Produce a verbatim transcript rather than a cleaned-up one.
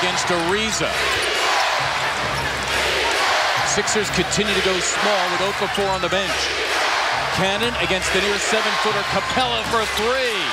against Ariza. Sixers continue to go small with Okafor on the bench. Cannon against the near seven-footer Capella for three.